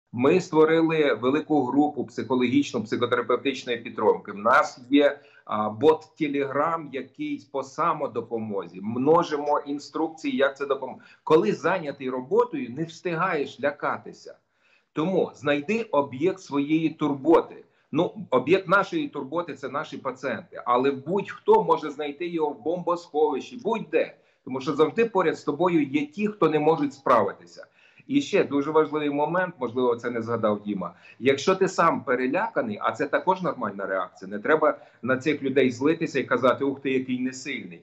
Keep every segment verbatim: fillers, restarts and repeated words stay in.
Ми створили велику групу психологічно психотерапевтичної підтримки. В нас є а, бот Telegram, який по самодопомозі. Множимо інструкції, як це допоможе. Коли зайнятий роботою, не встигаєш лякатися. Тому знайди об'єкт своєї турботи. Ну, об'єкт нашої турботи – це наші пацієнти. Але будь-хто може знайти його в бомбосховищі, будь-де. Тому що завжди поряд з тобою є ті, хто не можуть справитися. І ще дуже важливий момент, можливо, це не згадав Діма. Якщо ти сам переляканий, а це також нормальна реакція, не треба на цих людей злитися і казати, ух ти, який несильний.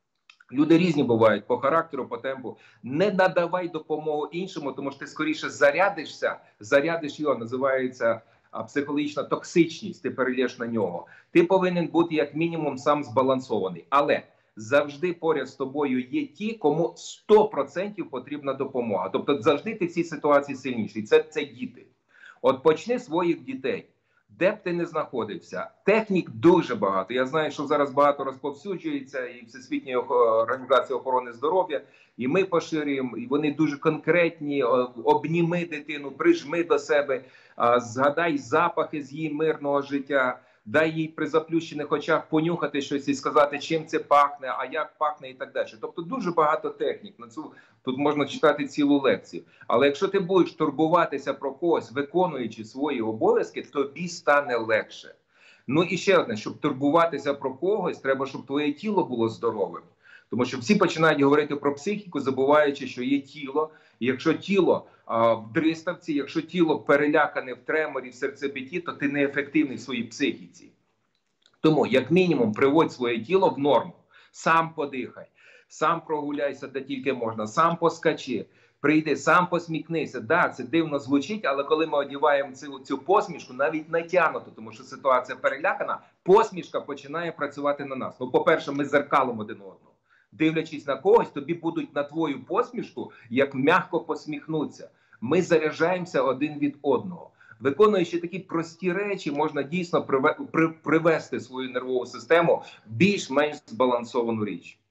Люди різні бувають по характеру, по темпу. Не надавай допомогу іншому, тому що ти скоріше зарядишся, зарядиш його, називається психологічна токсичність, ти перелєш на нього. Ти повинен бути як мінімум сам збалансований. Але завжди поряд з тобою є ті, кому сто відсотків потрібна допомога. Тобто завжди ти в цій ситуації сильніший. Це, це діти. От почни своїх дітей. Де б ти не знаходився, технік дуже багато. Я знаю, що зараз багато розповсюджується і Всесвітня організація охорони здоров'я, і ми поширюємо, і вони дуже конкретні. Обніми дитину, прижми до себе, згадай запахи з її мирного життя, дай їй при заплющених очах понюхати щось і сказати, чим це пахне, а як пахне і так далі. Тобто дуже багато технік. На цю тут можна читати цілу лекцію. Але якщо ти будеш турбуватися про когось, виконуючи свої обов'язки, тобі стане легше. Ну і ще одне, щоб турбуватися про когось, треба, щоб твоє тіло було здоровим. Тому що всі починають говорити про психіку, забуваючи, що є тіло. І якщо тіло а, в дриставці, якщо тіло перелякане в треморі, в серцебитті, то ти неефективний в своїй психіці. Тому, як мінімум, приводь своє тіло в норму. Сам подихай, сам прогуляйся, де тільки можна, сам поскачи, прийди, сам посміхнися. Да, це дивно звучить, але коли ми одягаємо цю, цю посмішку, навіть натягнуту, тому що ситуація перелякана, посмішка починає працювати на нас. Ну, по-перше, ми зеркалимо один одного. Дивлячись на когось, тобі будуть на твою посмішку, як м'яко посміхнуться. Ми заряджаємося один від одного. Виконуючи такі прості речі, можна дійсно привести свою нервову систему в більш-менш збалансовану річ.